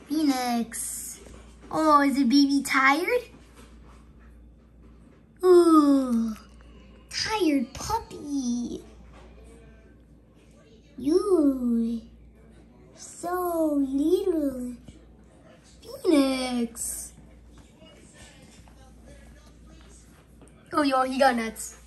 Phoenix. Oh, is the baby tired? Ooh, tired puppy. You, so little. Phoenix. Oh, y'all, he got nuts.